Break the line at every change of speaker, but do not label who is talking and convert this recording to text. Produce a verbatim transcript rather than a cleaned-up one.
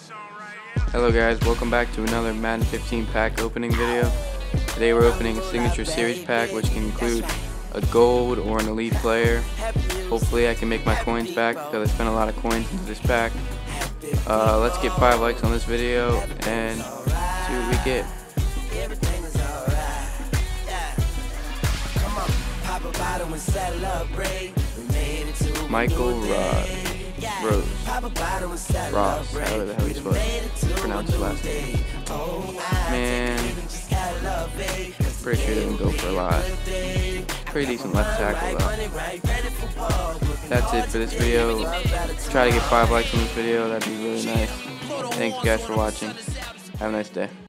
Hello guys, welcome back to another Madden fifteen pack opening video. Today we're opening a signature series pack which can include a gold or an elite player. Hopefully I can make my coins back because I spent a lot of coins into this pack. Uh, let's get five likes on this video and see what we get. Michael Rod. Rose. Ross. However the hell you supposed to pronounce his last name. Man, pretty sure he doesn't go for a lot. Pretty decent left tackle though. That's it for this video. Try to get five likes on this video. That'd be really nice. Thanks guys for watching. Have a nice day.